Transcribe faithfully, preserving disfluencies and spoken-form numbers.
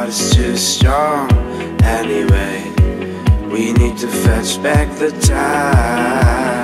heart is too strong. Anyway, we need to fetch back the time.